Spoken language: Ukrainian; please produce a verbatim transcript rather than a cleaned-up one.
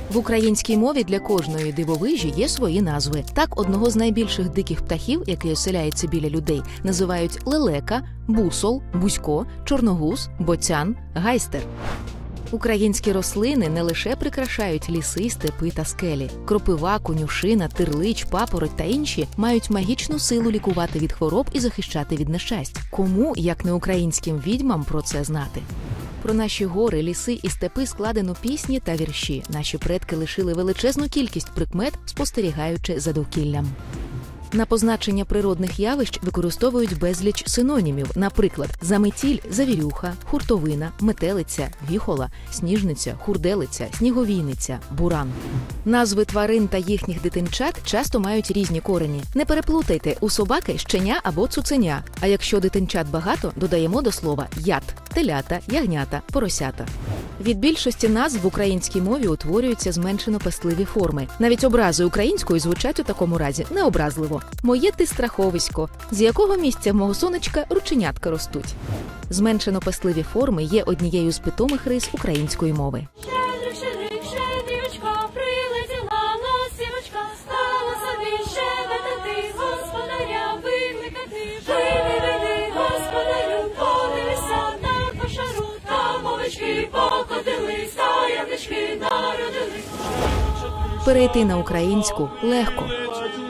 В українській мові для кожної дивовижі є свої назви. Так, одного з найбільших диких птахів, який оселяється біля людей, називають лелека, бусол, бузько, чорногуз, боцян, гайстер. Українські рослини не лише прикрашають ліси, степи та скелі. Кропива, конюшина, тирлич, папороть та інші мають магічну силу лікувати від хвороб і захищати від нещасть. Кому, як не українським відьмам, про це знати? Про наші гори, ліси і степи складено пісні та вірші. Наші предки лишили величезну кількість прикмет, спостерігаючи за довкіллям. На позначення природних явищ використовують безліч синонімів, наприклад, заметіль, завірюха, хуртовина, метелиця, віхола, сніжниця, хурделиця, сніговійниця, буран. Назви тварин та їхніх дитинчат часто мають різні корені. Не переплутайте, у собаки щеня або цуценя, а якщо дитинчат багато, додаємо до слова яд – телята, ягнята, поросята. Від більшості назв в українській мові утворюються зменшено-пестливі форми. Навіть образи українською звучать у такому разі необразливо. «Моє ти страховисько», з якого місця в мого сонечка рученятка ростуть. Зменшено-пестливі форми є однією з питомих рис української мови. Щедрик, щедрик, щедрівочка, прилетіла ластівочка, стала собі щебетати, господаря викликати. Вийди, вийди, господарю, подивися на кошару, там овечки покотились, та ягнички народились. Перейти на українську легко.